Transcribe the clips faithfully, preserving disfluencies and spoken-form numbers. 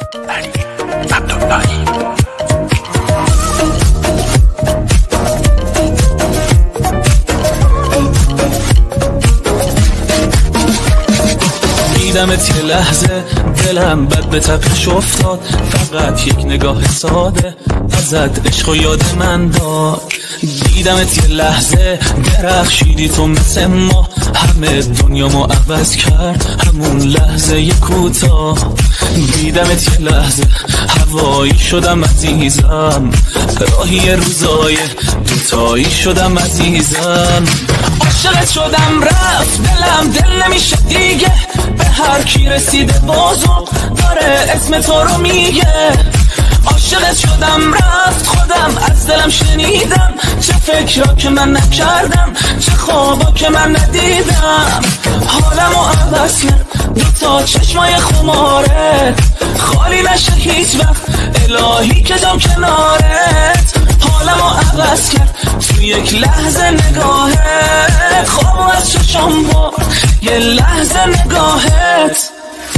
علی عبداللهی. دیدمت یه لحظه دلم بد به تپش افتاد، فقط یک نگاه ساده ازت عشق و یاد من داد. دیدمت یه لحظه درخشیدی تو مثل ما، همه دنیامو عوض کرد همون لحظه یه کوتاه. دیدمت یه لحظه هوایی شدم عزیزم، راهی روزای دوتایی شدم عزیزم. عاشقت شدم رفت دلم دل نمیشه دیگه، به هر کی رسیده بازم داره اسم تو رو میگه. عاشقت شدم رفت خودم از دلم شنیدم، چه فکرها که من نکردم، چه خوابا که من ندیدم. حالمو عوض کرد دوتا چشمای خماره، خالی نشه هیچ وقت الهی که جام کنارت. حالمو عوض کرد تو یک لحظه نگاهت، خوابو از چشم برد یه لحظه نگاهت.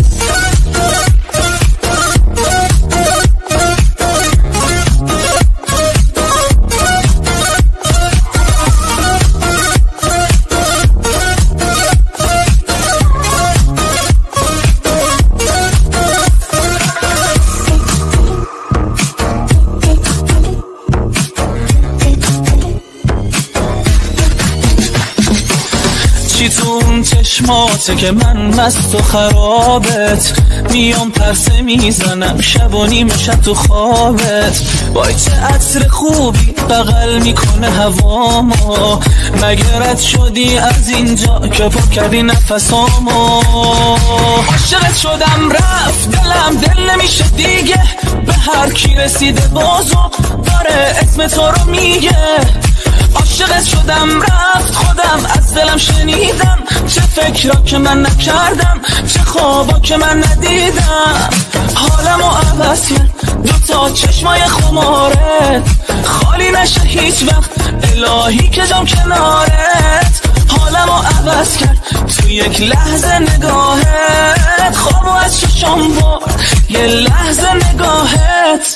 چی تو اون چشماته که من مست و خرابت، میام پرسه میزنم شب و نیمه شب تو خوابت. وای چه عطر خوبی بغل میکنه هوامو، مگه رد شدی از اینجا که پر کردی نفسامو. عاشقت شدم رفت دلم دل نمیشه دیگه، به هر کی رسیده بازم داره اسم تو رو میگه. عاشقت شدم رفت خودم از دلم شنیدم، چه فکرها که من نکردم، چه خوابا که من ندیدم. حالمو عوض کرد دوتا چشمای خماره، خالی نشه هیچ وقت الهی که جام کنارت. حالمو عوض کرد تو یک لحظه نگاهت، خوابو از چشم برد یه لحظه نگاهت.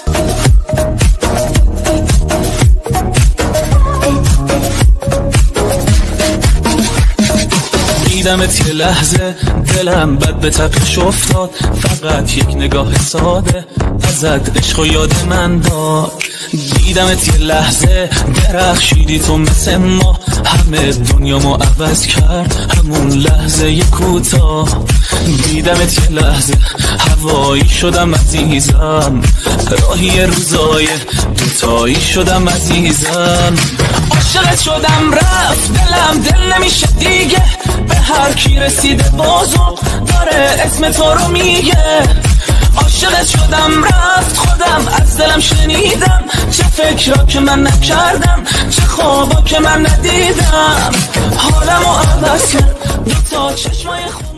دیدمت یه لحظه دلم بد به تپش افتاد، فقط یک نگاه ساده ازت عشق و یاد من داد. دیدمت یه لحظه درخشیدی تو مثل ما، همه دنیامو عوض کرد همون لحظه یه کوتاه. دیدمت یه لحظه هوایی شدم عزیزم، راهی روزای دوتایی شدم عزیزم. عاشقت شدم رفت دلم دل نمیشه دیگه، به هر کی رسیده بازم داره اسم تو رو میگه. عاشقت شدم رفت خودم از دلم شنیدم، چه فکرها که من نکردم، چه خوابا که من ندیدم. حالمو عوض کرد دوتا چشمای خوب